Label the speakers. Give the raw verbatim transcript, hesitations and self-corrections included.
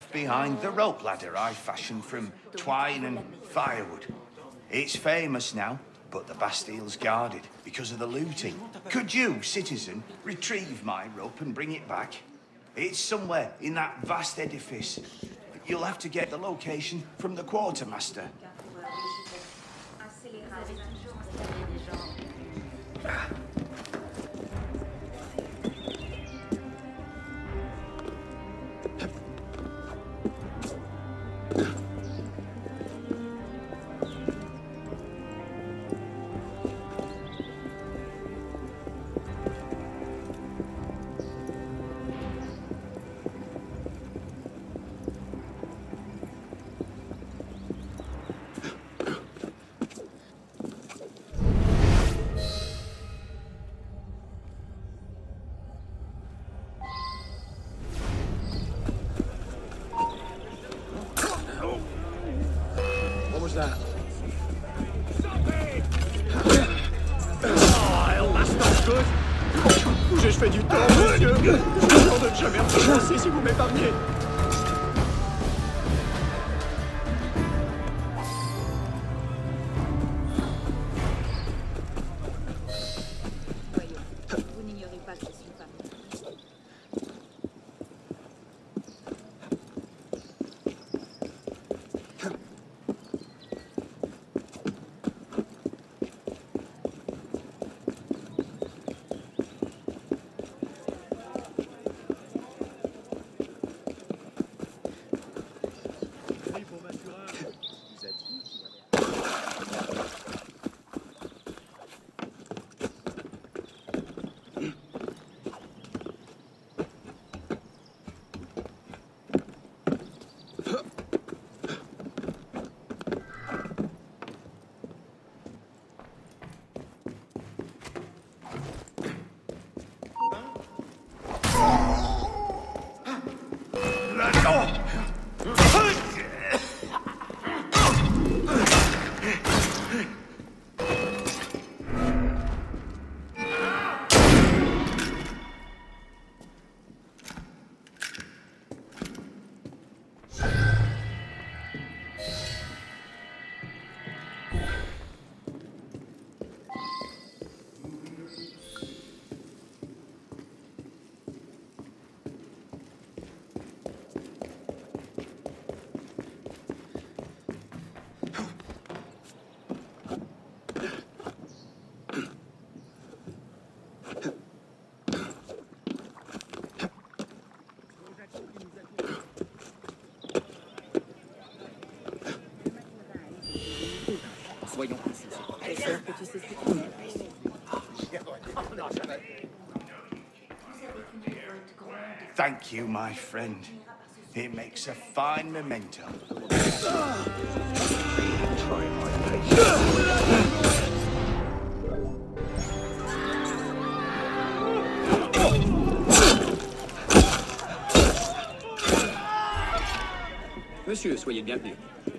Speaker 1: left behind the rope ladder I fashioned from twine and firewood. It's famous now, but the Bastille's guarded because of the looting. Could you, citizen, retrieve my rope and bring it back? It's somewhere in that vast edifice. You'll have to get the location from the quartermaster.
Speaker 2: Je fais du temps, monsieur. Je vous ordonne jamais recommencer si vous m'épargnez.
Speaker 3: Voyons, vous n'ignorez pas que je suis femme.
Speaker 2: Voyons.
Speaker 3: J'espère que tu sais ce que tu fais.
Speaker 1: Thank you, my friend. It makes a fine memento.
Speaker 2: Monsieur, soyez le bienvenu.